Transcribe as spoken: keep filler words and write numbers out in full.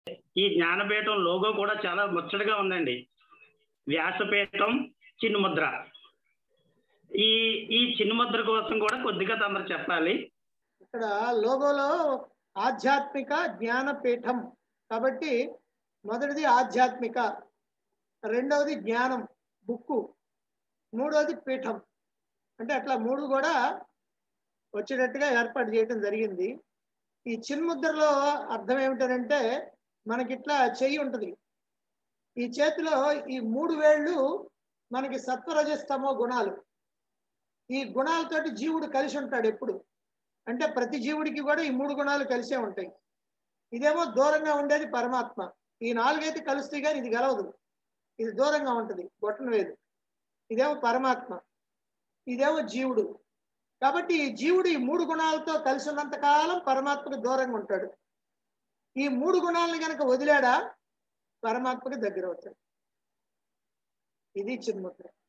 ఈ జ్ఞానపీఠం లోగో కూడా చాలా ముచ్చటగా ఉందండి. వ్యాసపీఠం చిన్ముద్ర. ఈ ఈ చిన్ముద్ర కోసం కూడా కొద్దిగా తమరు చెప్పాలి. ఇక్కడ లోగోలో ఆధ్యాత్మిక జ్ఞానపీఠం కాబట్టి మొదటిది ఆధ్యాత్మిక, రెండవది జ్ఞానం బుక్కు, మూడవది పీఠం. అంటే అట్లా మూడు కూడా వచ్చేటట్టుగా ఏర్పాటు చేయడం జరిగింది. ఈ చిన్ముద్రలో అర్థం ఏమిటంటే మనకి ఇట్లా చెయ్యి ఉంటుంది. ఈ చేతిలో ఈ మూడు వేళ్ళు మనకి సత్వరజస్తమో గుణాలు. ఈ గుణాలతోటి జీవుడు కలిసి ఉంటాడు ఎప్పుడు. అంటే ప్రతి జీవుడికి కూడా ఈ మూడు గుణాలు కలిసే ఉంటాయి. ఇదేమో దూరంగా ఉండేది పరమాత్మ. ఈ నాలుగైతే కలుస్తాయి కానీ ఇది గెలవదు, ఇది దూరంగా ఉంటుంది బొట్టన వేలు. ఇదేమో పరమాత్మ, ఇదేమో జీవుడు. కాబట్టి ఈ జీవుడు ఈ మూడు గుణాలతో కలిసి ఉన్నంత కాలం పరమాత్మకు దూరంగా ఉంటాడు. ఈ మూడు గుణాలను కనుక వదిలాడా పరమాత్మకి దగ్గర అవుతాడు. ఇది చిన్ముద్ర.